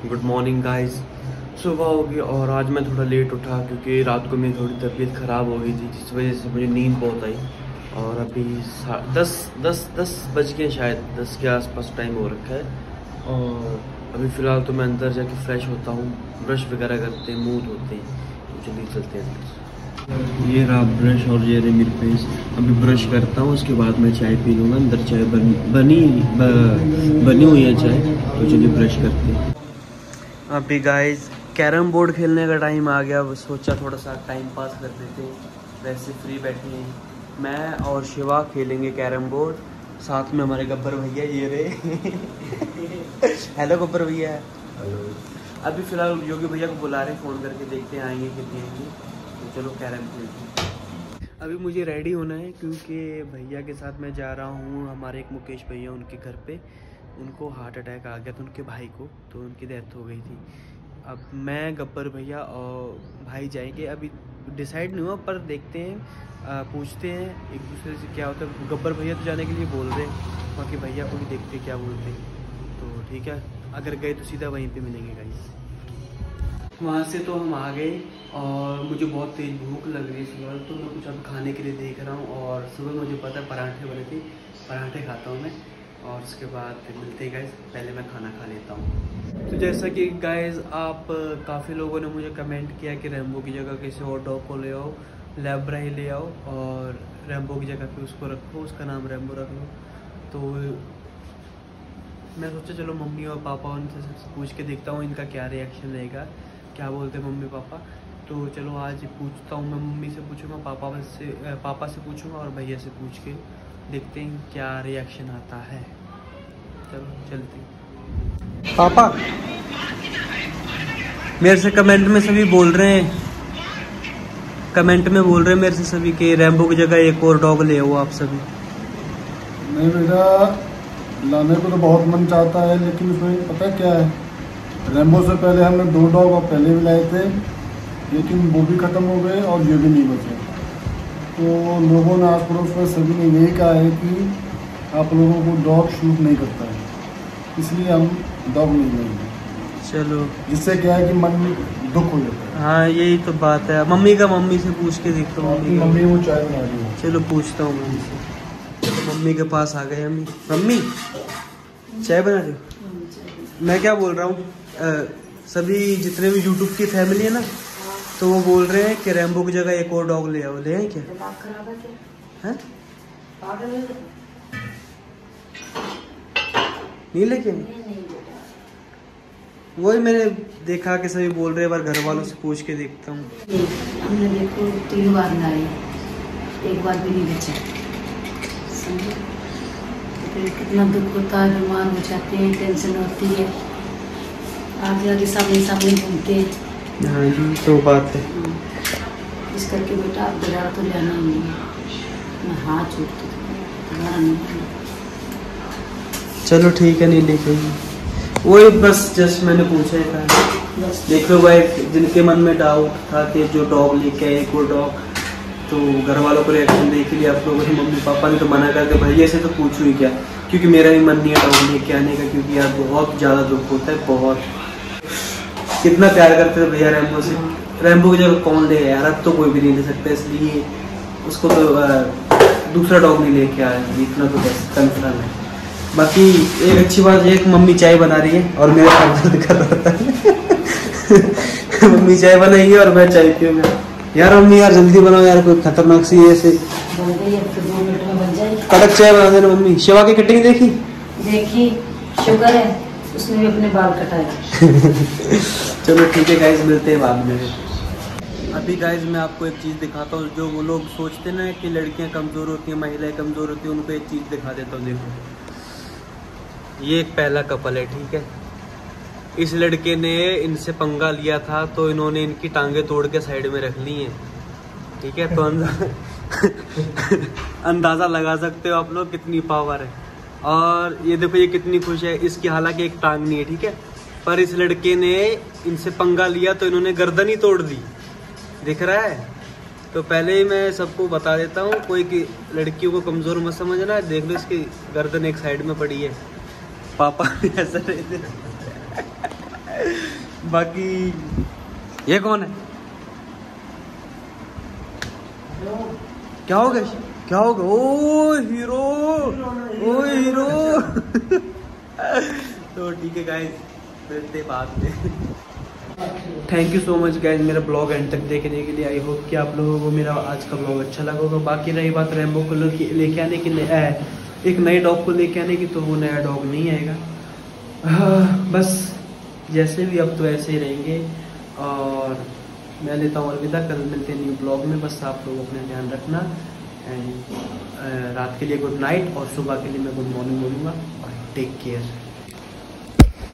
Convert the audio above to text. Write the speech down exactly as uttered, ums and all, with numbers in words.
Good morning guys. सुबह होगी और आज मैं थोड़ा लेट उठा क्योंकि रात को मेरी थोड़ी तबीयत ख़राब हो गई थी, जिस वजह से मुझे नींद बहुत आई। और अभी दस दस दस बज के शायद दस के आसपास टाइम हो रखा है। और अभी फ़िलहाल तो मैं अंदर जाके फ्रेश होता हूँ, ब्रश वगैरह करते हैं, मुँह धोते हैं, तो जल्दी चलते हैं अंदर। ये रहा ब्रश और ये रहे मेरे फेस। अभी ब्रश करता हूँ, उसके बाद मैं चाय पी लूँगा। अंदर चाय बनी बनी ब, बनी हुई है चाय, तो चलिए ब्रश करते हैं। अभी गाइस कैरम बोर्ड खेलने का टाइम आ गया। सोचा थोड़ा सा टाइम पास कर देते हैं, वैसे फ्री बैठे हैं। मैं और शिवा खेलेंगे कैरम बोर्ड, साथ में हमारे गब्बर भैया ये रहे। हेलो गब्बर भैया। हेलो। अभी फ़िलहाल योगी भैया को बुला रहे हैं, फ़ोन करके देखते हैं आएंगे कितने आएंगे। तो चलो कैरम खेलते हैं। अभी मुझे रेडी होना है क्योंकि भैया के साथ मैं जा रहा हूँ हमारे एक मुकेश भैया, उनके घर पे। उनको हार्ट अटैक आ गया था, उनके भाई को, तो उनकी डेथ हो गई थी। अब मैं गब्बर भैया और भाई जाएंगे। अभी डिसाइड नहीं हुआ पर देखते हैं, आ, पूछते हैं एक दूसरे से क्या होता है। गब्बर भैया तो जाने के लिए बोल रहे हैं, बाकी भैया को भी देखते क्या बोलते हैं। तो ठीक है, अगर गए तो सीधा वहीं पे मिलेंगे गाइस। वहाँ से तो हम आ गए और मुझे बहुत तेज़ भूख लग रही है सुबह, तो मैं कुछ अब खाने के लिए देख रहा हूँ। और सुबह मुझे पता है पराठे बने थे, पराठे खाता हूँ मैं। और उसके बाद फिर मिलते हैं गाइस, पहले मैं खाना खा लेता हूँ। तो जैसा कि गाइस आप काफ़ी लोगों ने मुझे कमेंट किया कि रैम्बो की जगह किसी और डॉग को ले आओ, लैब्रा ही ले आओ और रैम्बो की जगह पे उसको रखो, उसका नाम रैम्बो रख लो। तो मैं सोचा चलो मम्मी और पापा उनसे सबसे पूछ के देखता हूँ इनका क्या रिएक्शन रहेगा, क्या बोलते हैं मम्मी पापा। तो चलो आज पूछता हूँ, मैं मम्मी से पूछूंगा, पापा से पापा से पूछूंगा और भैया से पूछ के देखते हैं क्या रिएक्शन आता है। चलो चलते हैं। पापा मेरे से कमेंट में सभी बोल रहे हैं, कमेंट में बोल रहे हैं मेरे से सभी कि रैम्बो की जगह एक और डॉग ले आओ आप सभी। नहीं बेटा, लाने को तो बहुत मन चाहता है, लेकिन उसमें पता क्या है, रैम्बो से पहले हमने दो डॉग और पहले भी लाए थे, लेकिन वो भी ख़त्म हो गए और ये भी नहीं बचे। तो लोगों ने, आस पड़ोस में सभी ने यही कहा है कि आप लोगों को डॉग शूट नहीं करता है, इसलिए हम डॉग नहीं लेंगे। चलो, जिससे क्या है कि मन में दुख हो जाता है। हाँ यही तो बात है। मम्मी का मम्मी से पूछ के देखता हूँ। मम्मी मम्मी वो चाय बना रही है। चलो पूछता हूँ मम्मी से। मम्मी के पास आ गए। मम्मी मम्मी चाय बना रही हो? मैं क्या बोल रहा हूँ, सभी जितने भी यूट्यूब की फैमिली है ना, तो वो बोल रहे हैं कि रैम्बो की जगह एक और डॉग ले आओ। ले आए क्या? हैं? नहीं लेके? वही मैंने देखा कि सभी बोल रहे हैं, बार घर वालों से पूछ के देखता हूँ। हमने देखो तीन बार लाए, एक बार भी नहीं बचा। समझे? तो फिर कितना दुख होता है, बीमार हो जाते हैं, टेंशन होती है, आगे आगे सामने सामने घूमते हैं। हाँ ये तो बात है। इस करके बेटा आप दोबारा तो लेना ही नहीं है, मैं हाथ जोड़ती दोबारा नहीं। चलो ठीक है, नहीं लेके। वही बस जस्ट मैंने पूछा था। देख लो भाई, जिनके मन में डाउट था कि जो डॉग लेके आए एक और डॉग, तो घर वालों को रिएक्शन देख लिया आप लोगों ने। मम्मी पापा ने तो मना करके भैया से तो पूछू ही क्या, क्योंकि मेरा भी मन नहीं है डॉग लेके आने का, क्योंकि यार बहुत ज़्यादा दुख होता है। बहुत कितना प्यार करते थे भैया रैम्बो से। रैम्बो की जगह कौन ले यार, अब तो कोई भी नहीं ले सकता, इसलिए उसको तो दूसरा डॉग नहीं लेके आया, इतना तो बस कन्फर्म है। बाकी एक अच्छी बात, एक मम्मी चाय बना रही है और मेरा काम दर्द कर रहा है। मम्मी चाय बनाएगी और मैं चाय पीऊंगा। यार मम्मी यार जल्दी बनाओ यार, कोई खतरनाक सी ऐसे कड़क चाय बना देना मम्मी। शिवा की कटिंग देखी देखी, शुगर है, उसने भी अपने बाल कटाए। चलो ठीक है गाइस, मिलते हैं बाद में। अभी गाइस मैं आपको एक चीज़ दिखाता हूँ। जो वो लोग सोचते ना कि लड़कियाँ कमज़ोर होती हैं, महिलाएं कमज़ोर होती हैं, उनको एक चीज़ दिखा देता हूँ। देखो, ये एक पहला कपल है, ठीक है। इस लड़के ने इनसे पंगा लिया था, तो इन्होंने इनकी टांगे तोड़ के साइड में रख ली हैं, ठीक है। तो अंदाज़ा लगा सकते हो आप लोग कितनी पावर है। और ये देखो ये कितनी खुश है, इसकी हालांकि एक टांग नहीं है, ठीक है, पर इस लड़के ने इनसे पंगा लिया तो इन्होंने गर्दन ही तोड़ दी, दिख रहा है। तो पहले ही मैं सबको बता देता हूँ, कोई की लड़कियों को कमज़ोर मत समझना। देख लो इसकी गर्दन एक साइड में पड़ी है, पापा भी ऐसा रहते बाकी ये कौन है? क्या हो गया? क्या हो गया? Oh hero, oh hero. तो ठीक है गाइस, मिलते बाद में। Thank you so much guys मेरा ब्लॉग एंड तक देखने के लिए। आई होप कि आप लोगों को मेरा आज का ब्लॉग अच्छा लगा होगा। बाकी रही बात रेम्बो को लेके आने की, एक नए डॉग को लेके आने की, तो वो नया डॉग नहीं आएगा। हाँ, बस जैसे भी अब तो ऐसे ही रहेंगे। और मैं लेता हूँ अलविदा, कल मिलते हैं न्यू ब्लॉग में। बस आप लोग अपना ध्यान रखना। एंड रात के लिए गुड नाइट और सुबह के लिए मैं गुड मॉर्निंग बोलूँगा। Take care.